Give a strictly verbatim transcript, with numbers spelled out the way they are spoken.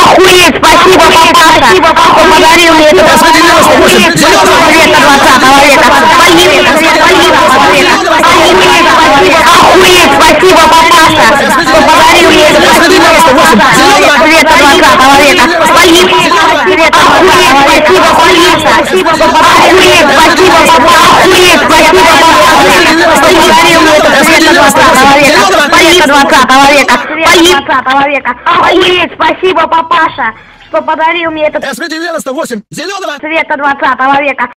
Охуеть, спасибо, папаша, спасибо, что подарил мне это. Охуеть, цвета двадцатого века. Охуеть, спасибо, папаша, что подарил мне это. Цвета двадцатого века. Охуеть, спасибо, папаша, спасибо, что подарил мне это. Охуеть, спасибо, папаша, что подарил мне это. Цвета двадцатого века. Цвета двадцатого века. двадцатого века. Охуеть, спасибо, папаша, что подарил мне этот эс пи девяносто восемь зеленого цвета двадцатого века.